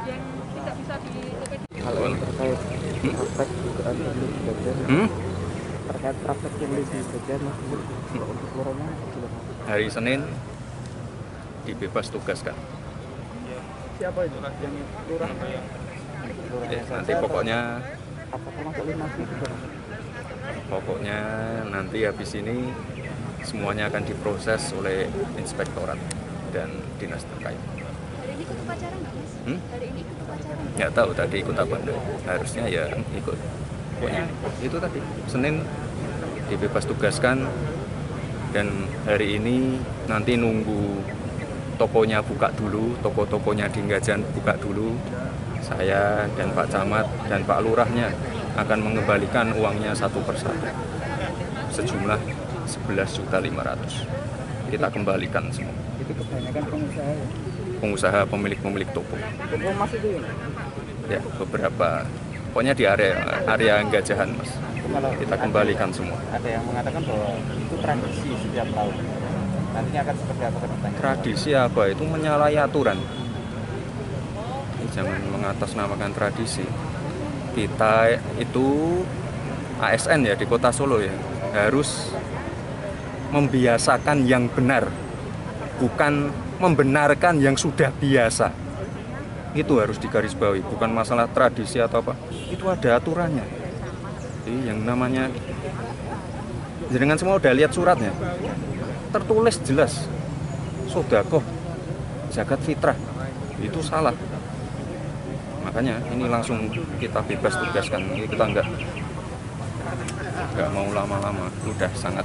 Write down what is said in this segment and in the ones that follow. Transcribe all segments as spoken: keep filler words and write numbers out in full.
yang tidak bisa dilukis. Kalau terkait praktek dugaan pungli sebagian, Hmm? terkait praktek pungli di sebagian mas untuk untuk lurahnya gimana? Hari Senin dibebas tugaskan. Siapa itu yang lurah? Ya, nanti pokoknya Apa termasuk linasnya juga? pokoknya nanti habis ini semuanya akan diproses oleh inspektorat dan dinas terkait. Hari ini ikut upacara nggak mas? Hmm? Hari ini ikut upacara nggak? Nggak tahu tadi ikut apa enggak. Harusnya ya ikut. Pokoknya itu tadi Senin dibebas tugaskan dan hari ini nanti nunggu tokonya buka dulu, toko-tokonya di Nggajan buka dulu. Saya dan Pak Camat dan Pak Lurahnya akan mengembalikan uangnya satu persatu sejumlah sebelas juta lima ratus. Kita kembalikan semua. Itu kebanyakan pengusaha ya? Pengusaha pemilik-pemilik toko. Toko mas itu ya? Ya, beberapa. Pokoknya di area area Nggajahan, Mas. Kalau Kita kembalikan semua. ada yang mengatakan bahwa itu tradisi setiap tahun. Nantinya akan seperti apa ke depannya? Tradisi apa? Itu menyalahi aturan. Jangan mengatasnamakan tradisi. Kita itu A S N ya di Kota Solo ya, harus membiasakan yang benar, bukan membenarkan yang sudah biasa. Itu harus digarisbawahi, bukan masalah tradisi atau apa. Itu ada aturannya. Jadi yang namanya, jenengan semua udah lihat suratnya, tertulis jelas, sodakoh, zakat fitrah, itu salah. Makanya ini langsung kita bebas tugaskan, ini kita nggak nggak mau lama-lama, udah sangat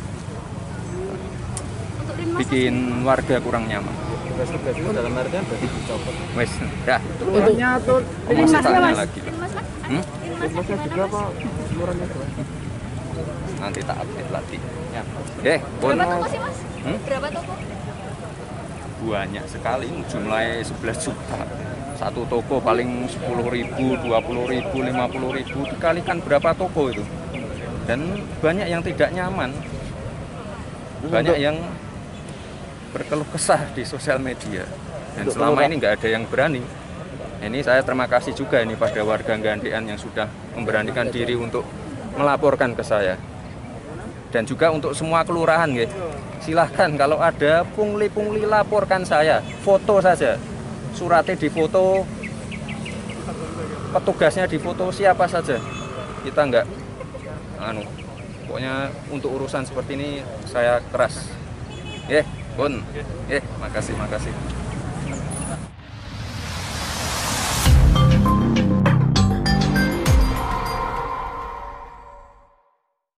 Untuk Linmas bikin warga kurang nyaman. Tugas-tugas itu dalam artian berarti dicopot. Wes, ya, Lurahnya tuh ngomong setanya lagi lah. Linmas mas? Hmm? Linmas Linmasnya juga apa? Lurahnya juga? Nanti tak update lagi. Ya, oke, pun Berapa toko sih mas? Hmm? Berapa toko? banyak sekali, jumlahnya sebelas juta. Satu toko paling sepuluh ribu, dua puluh ribu, lima puluh ribu, dikalikan berapa toko itu. Dan banyak yang tidak nyaman, banyak yang berkeluh kesah di sosial media. Dan selama ini nggak ada yang berani. Ini saya terima kasih juga ini pada warga Gandean yang sudah memberanikan diri untuk melaporkan ke saya. Dan juga untuk semua kelurahan, ya. Silahkan kalau ada pungli-pungli laporkan saya, foto saja. Suratnya difoto, petugasnya difoto, siapa saja. Kita nggak, anu, pokoknya untuk urusan seperti ini saya keras. Ya, pun, ya, makasih, makasih.